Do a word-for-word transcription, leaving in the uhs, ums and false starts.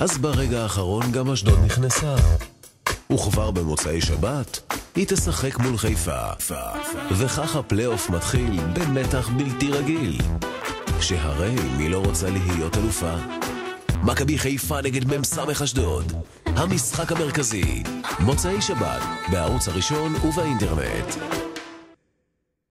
אז ברגע האחרון גם אשדוד נכנסה. וכבר במוצאי שבת היא תשחק מול חיפה. וכך הפלייאוף מתחיל במתח בלתי רגיל. שהרי מי לא רוצה להיות אלופה? מכבי חיפה נגד מ"ס אשדוד. המשחק המרכזי, מוצאי שבת, בערוץ הראשון ובאינטרנט.